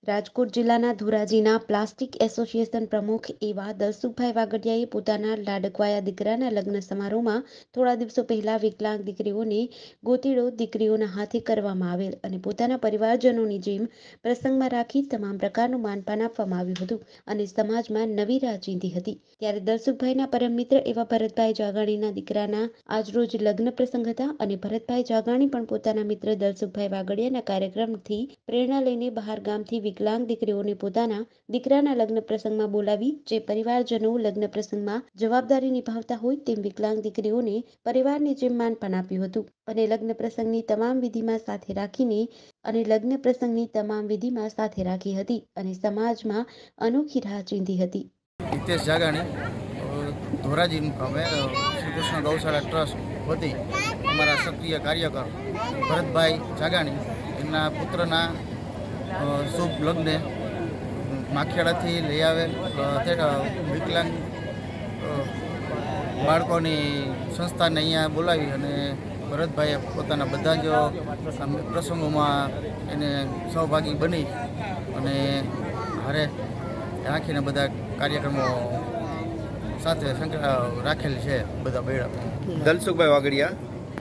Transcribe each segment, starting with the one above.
રાજકોટ જિલ્લાના ધોરાજીના plastic association પ્રમુખ એવા દલસુખભાઈ વાગડિયાએ પોતાના લાડકવાયા દીકરાના લગ્ન સમારોહમાં થોડા દિવસો પહેલા વિકલાંગ દીકરીઓને ગોતીડો દીકરીઓના હાથે કરવામાં આવેલ અને પોતાના પરિવારજનોની જેમ પ્રસંગમાં રાખી તમામ પ્રકારનું માનપાન આપવામાં આવ્યું હતું અને સમાજમાં નવી રાહ ચીંધી હતી। ત્યારે દલસુખભાઈના પરમ મિત્ર એવા ભરતભાઈ જાગાણીના દીકરાના આજરોજ લગ્ન પ્રસંગ હતા અને ભરતભાઈ જાગાણી પણ પોતાના મિત્ર દલસુખભાઈ વાગડિયાના કાર્યક્રમથી પ્રેરણા લઈને બહાર ગામથી વિકલાંગ દીકરીઓને પોતાના દીકરાના લગ્ન પ્રસંગમાં બોલાવી જે પરિવારજનો લગ્ન પ્રસંગમાં જવાબદારી નિભાવતા હોય તેમ વિકલાંગ દીકરીઓને પરિવારની જેમ માનપાન આપ્યું હતું અને લગ્ન પ્રસંગની તમામ વિધિમાં સાથે રાખી હતી અને સમાજમાં અનોખી રાહ ચીંધી હતી। हितेश जागाणी धोराजी मुकामे श्री कृष्ण गौशाला ट्रस्ट वती अमरा सक्रिय कार्यकर भरतभाई जागाणी एमना पुत्रना शुभ लग्ने माखियाड़ाथी लई आवेल विकलांग बाळकोनी संस्थाने अहींया बोलावी अने भरतभाઈએ પોતાના બધા જ પ્રસંગોમાં એને સહભાગી બની અને હારે રાખીને બધા કાર્યક્રમો સાથે રાખેલ છે બધા બેડા। દલસુખભાઈ વાગડિયા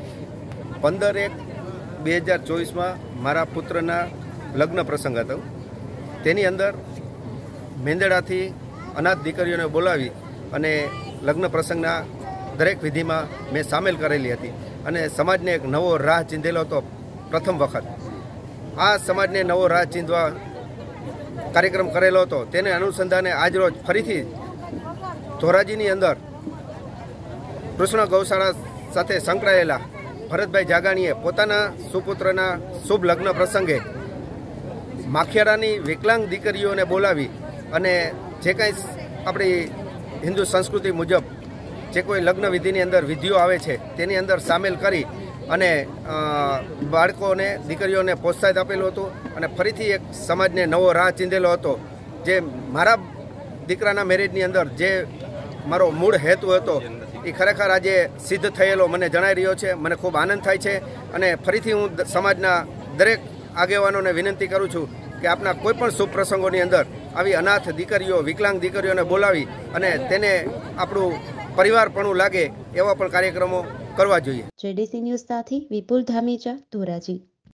15/1/2024 મારા પુત્રના લગ્ન પ્રસંગ હતો। તેની અંદર મેંદડાથી અનાથ દીકરીઓને બોલાવી અને લગ્ન પ્રસંગના દરેક વિધિમાં મેં સામેલ કરેલી હતી અને સમાજને એક નવો રાહ ચીંધેલો હતો। પ્રથમ વખત આ સમાજને નવો રાહ ચીંધવા કાર્યક્રમ કરેલો હતો। તેને અનુસંધાને આજરોજ ફરીથી ધોરાજીની અંદર કૃષ્ણ ગૌશાળા સાથે સંકળાયેલા ભરતભાઈ જાગાણીએ પોતાના સુપુત્રના શુભ લગ્ન પ્રસંગે માખિયાડાની વિકલાંગ દીકરીઓને બોલાવી અને જે કંઈ આપણી હિન્દુ સંસ્કૃતિ મુજબ જે કોઈ લગ્ન વિધિની અંદર વિધિઓ આવે છે તેની અંદર સામેલ કરી અને બાળકોને દીકરીઓને પ્રોત્સાહિત આપેલું હતું અને ફરીથી એક સમાજને નવો રાહ ચીંધેલો હતો। જે મારા દીકરાના મેરેજની અંદર જે મારો મૂળ હેતુ હતો એ ખરેખર આજે સિદ્ધ થયેલો મને જણાઈ રહ્યો છે। મને ખૂબ આનંદ થાય છે અને ફરીથી હું સમાજના દરેક આગેવાનોને વિનંતી કરું છું કે આપના કોઈ પણ શુભ પ્રસંગોની અંદર આવી અનાથ દીકરીઓ વિકલાંગ દીકરીઓને બોલાવી અને તેને આપણું પરિવારપણું લાગે એવા પણ કાર્યક્રમો કરવા જોઈએ। જેડીસી ન્યૂઝ સાથે વિપુલ ધામેચા, ધોરાજી।